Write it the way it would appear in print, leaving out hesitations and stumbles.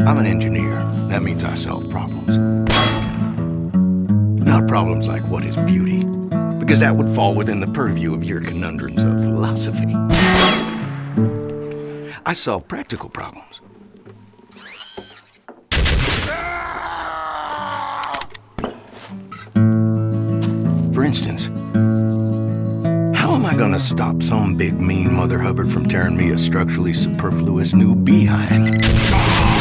I'm an engineer. That means I solve problems. Not problems like what is beauty, because that would fall within the purview of your conundrums of philosophy. I solve practical problems. For instance, how am I gonna stop some big mean Mother Hubbard from tearing me a structurally superfluous new behind?